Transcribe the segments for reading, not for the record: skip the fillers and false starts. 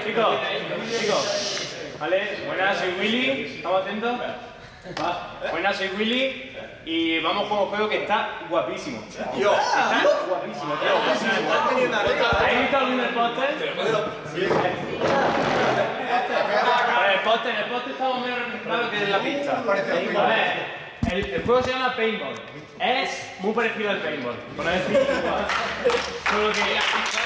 Chicos, vale, buenas, soy Willy, ¿estamos atentos? Buenas, soy Willy y vamos con un juego que está guapísimo. Está guapísimo, tío. ¿Habéis visto algún del póster? En el póster está más o menos claro que en la pista. A ver. El juego se llama Paintball. Es muy parecido al Paintball. Por no decir igual. Solo que...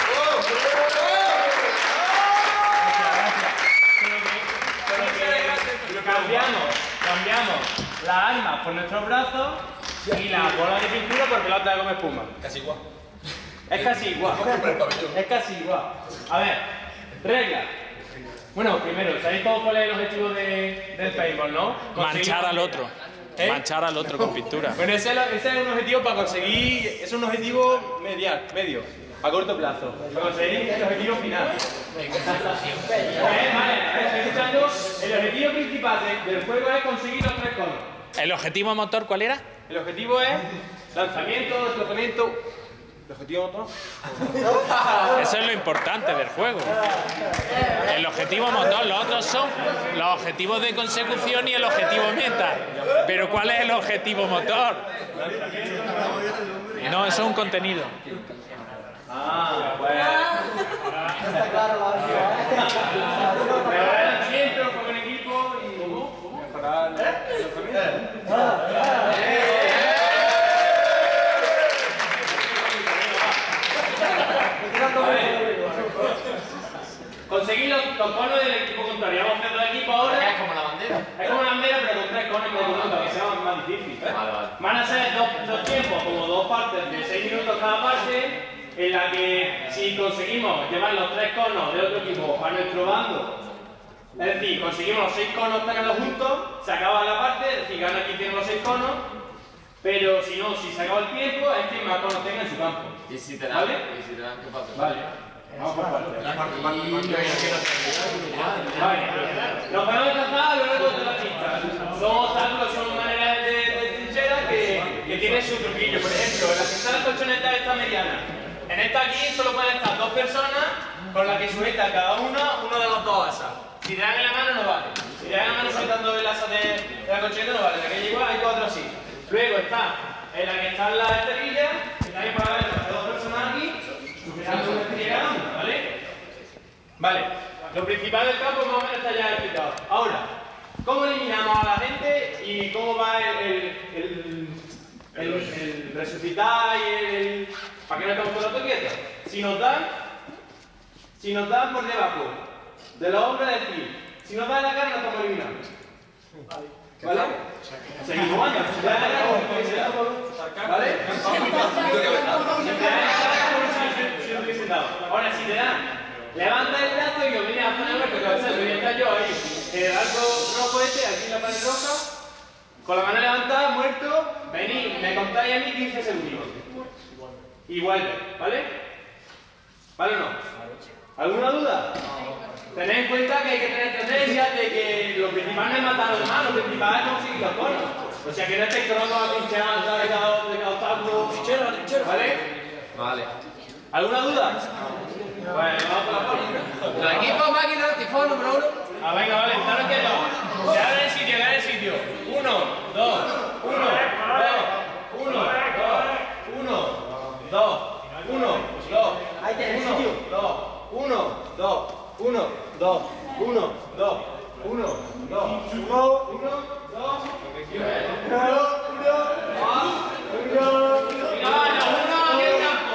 Cambiamos las armas por nuestros brazos y la bola de pintura por pelota de goma espuma. Casi igual. Es casi igual. Es casi igual. A ver, reglas. Bueno, primero, ¿sabéis todos cuál es el objetivo del paintball, no? Manchar al otro. Manchar al otro con pintura. Bueno, ese es un objetivo para conseguir... Es un objetivo medio, a corto plazo. Para conseguir el objetivo final. Vale, estoy escuchando. El objetivo principal del juego es conseguir los 3 conos. ¿El objetivo motor cuál era? El objetivo es lanzamiento, desplazamiento... ¿El objetivo motor? Eso es lo importante del juego. El objetivo motor, los otros son los objetivos de consecución y el objetivo meta. Pero ¿cuál es el objetivo motor? No, eso es un contenido. Pues... Está claro, mejorar el lanzamiento, juego en equipo y... ¿Cómo? Mejorar el lanzamiento. Conseguir los conos del equipo contrario. Vamos a hacer dos equipos ahora. Es como la bandera. Es como la bandera, pero con 3 conos en vez de uno, para que sea más difícil. Vale. Van a ser dos tiempos, como 2 partes de 6 minutos cada parte, en la que si conseguimos llevar los 3 conos de otro equipo a nuestro bando, es decir, conseguimos los 6 conos tenerlos juntos, se acaba la parte, es decir, gana quien tiene los 6 conos, pero si no, si se acaba el tiempo, es quien más conos tenga en su campo. ¿Y si te dan? ¿Vale? ¿Y si te dan qué pasa? Vale. Vamos por partes. Vale. Nos podemos trazar a lo largo de la pista. Son obstáculos, son maneras de trinchera que tienen su truquillo. Por ejemplo, en la que está la colchoneta esta mediana. En esta aquí solo pueden estar 2 personas con la que sujeta cada uno de los 2 asas. Si te dan en la mano no vale. Si te dan en la mano sujetando el asa de la colchoneta no vale. En la que igual hay 4 así. Luego está en la que están las esterillas, que también para ver las 2 personas aquí. Vale, lo principal del campo más o menos está ya explicado. Ahora, ¿cómo eliminamos a la gente y cómo va el resucitar y para que no estemos todo quietos? Si nos dan por debajo de los hombros, es decir, si nos dan la cara, nos estamos eliminando. ¿Vale? Seguimos jugando. Si te dan la cara, ¿vale? Ahora, si te dan, levanta el brazo y lo vienes a poner muerto, que a veces lo voy a estar yo ahí. El arco rojo este, aquí en la pared roja, con la mano levantada, muerto, venid, me contáis a mí 15 segundos. Y vuelve, ¿vale? ¿Vale o no? ¿Alguna duda? Tened en cuenta que hay que tener estrategia de que lo principal no es matar a los demás, lo principal es conseguir los conos. O sea, que no estéis cronos a trinchear de cada obstáculo. ¿Vale? Vale. ¿Alguna duda? Pues vamos por la parte. Los equipos máquinas, tifón, número 1. Venga, vale, estaros quietos. Ya en el sitio, 1, 2, 1, 2, 1, 2, 1, 2, 1, 2. Ahí tienes el sitio. 2, 1, 2, 1, 2, 1, 2, 1, 2, 1, 2, 1. Venga, vale, 1 aquí en el campo.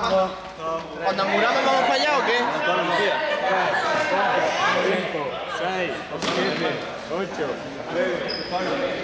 ¿Cuando muramos vamos para allá o qué? 5, 6, 7, 8, 9,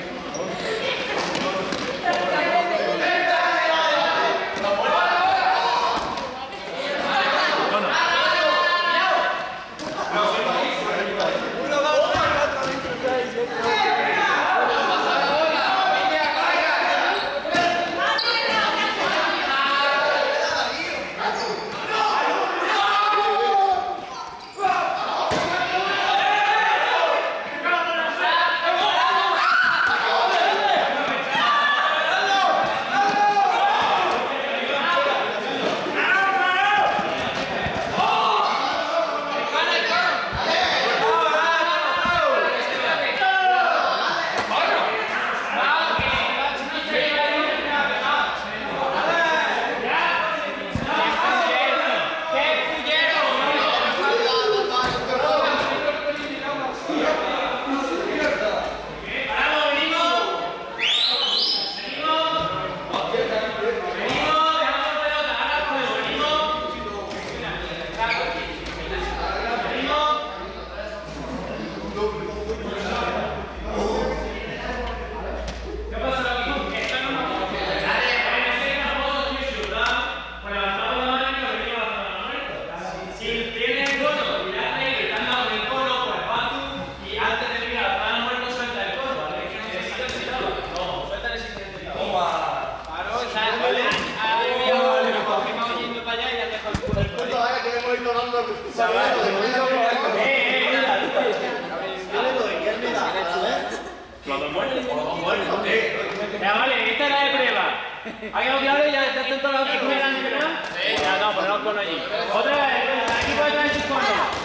Ya vale, esta es la de prueba. ¿Ha quedado claro? ¿Ya está todo la otra primera negra? Sí. Ya no, ponemos cono allí. Otra vez, aquí puede traer sus conos.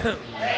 10,